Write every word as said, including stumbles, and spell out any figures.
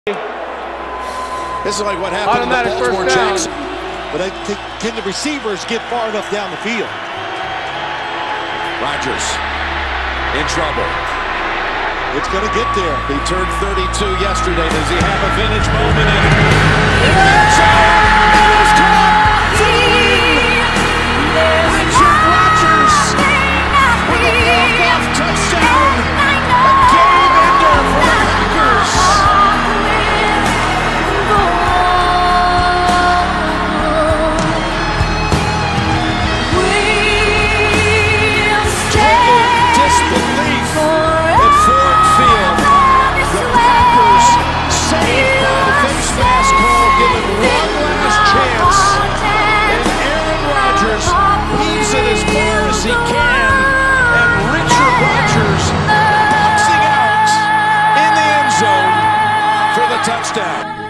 This is like what happened Automatic in the Baltimore first down. Jackson. But I think, can the receivers get far enough down the field? Rodgers in trouble. It's going to get there. He turned thirty-two yesterday. Does he have a vintage moment in it? It's caught. Richard Rodgers with a walk-off touchdown. A game ender for the Packers. Disbelief at Ford Field. The Packers saved by the face mask call, given one last chance. And Aaron Rodgers heaves it as far as he can. And Richard Rodgers boxing out in the end zone for the touchdown.